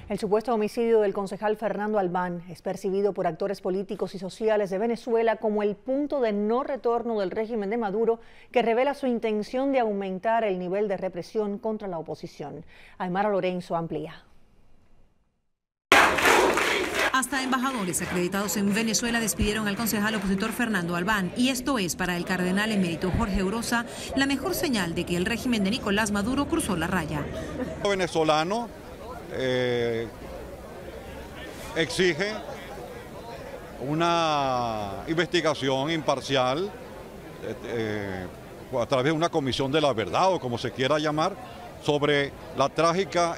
El supuesto homicidio del concejal Fernando Albán es percibido por actores políticos y sociales de Venezuela como el punto de no retorno del régimen de Maduro, que revela su intención de aumentar el nivel de represión contra la oposición. Aymara Lorenzo amplía. Hasta embajadores acreditados en Venezuela despidieron al concejal opositor Fernando Albán, y esto es para el cardenal emérito Jorge Urosa la mejor señal de que el régimen de Nicolás Maduro cruzó la raya. El venezolano exige una investigación imparcial a través de una comisión de la verdad, o como se quiera llamar, sobre la trágica,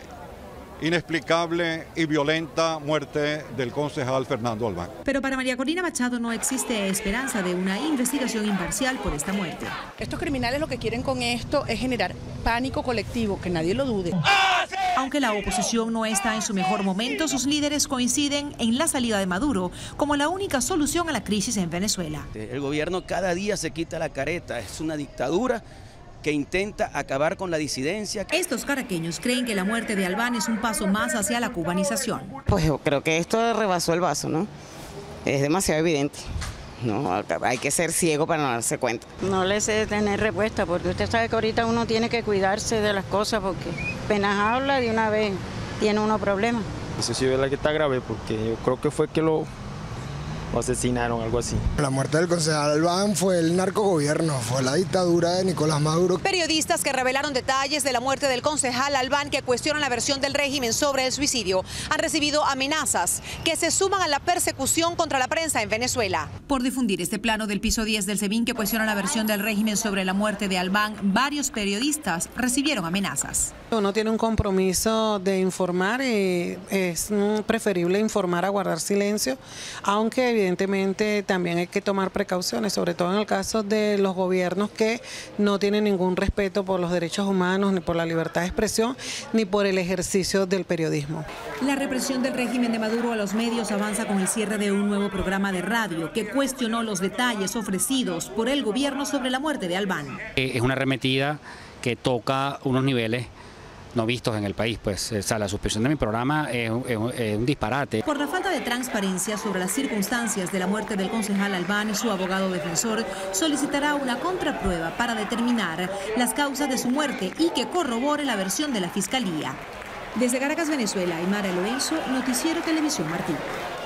inexplicable y violenta muerte del concejal Fernando Albán. Pero para María Corina Machado no existe esperanza de una investigación imparcial por esta muerte. Estos criminales lo que quieren con esto es generar pánico colectivo, que nadie lo dude. Aunque la oposición no está en su mejor momento, sus líderes coinciden en la salida de Maduro como la única solución a la crisis en Venezuela. El gobierno cada día se quita la careta, es una dictadura que intenta acabar con la disidencia. Estos caraqueños creen que la muerte de Albán es un paso más hacia la cubanización. Pues yo creo que esto rebasó el vaso, ¿no? Es demasiado evidente. No, hay que ser ciego para no darse cuenta. No le sé tener respuesta, porque usted sabe que ahorita uno tiene que cuidarse de las cosas, porque apenas habla de una vez tiene uno problemas. Eso sí es verdad que está grave, porque yo creo que fue que lo asesinaron, algo así. La muerte del concejal Albán fue el narcogobierno, fue la dictadura de Nicolás Maduro. Periodistas que revelaron detalles de la muerte del concejal Albán, que cuestionan la versión del régimen sobre el suicidio, han recibido amenazas que se suman a la persecución contra la prensa en Venezuela. Por difundir este plano del piso 10 del SEBIN que cuestiona la versión del régimen sobre la muerte de Albán, varios periodistas recibieron amenazas. Uno tiene un compromiso de informar y es preferible informar a guardar silencio, aunque evidentemente también hay que tomar precauciones, sobre todo en el caso de los gobiernos que no tienen ningún respeto por los derechos humanos, ni por la libertad de expresión, ni por el ejercicio del periodismo. La represión del régimen de Maduro a los medios avanza con el cierre de un nuevo programa de radio que cuestionó los detalles ofrecidos por el gobierno sobre la muerte de Albán. Es una arremetida que toca unos niveles no vistos en el país, pues la suspensión de mi programa es un disparate. Por la falta de transparencia sobre las circunstancias de la muerte del concejal Albán, su abogado defensor solicitará una contraprueba para determinar las causas de su muerte y que corrobore la versión de la Fiscalía. Desde Caracas, Venezuela, Aymara Lorenzo, Noticiero Televisión Martí.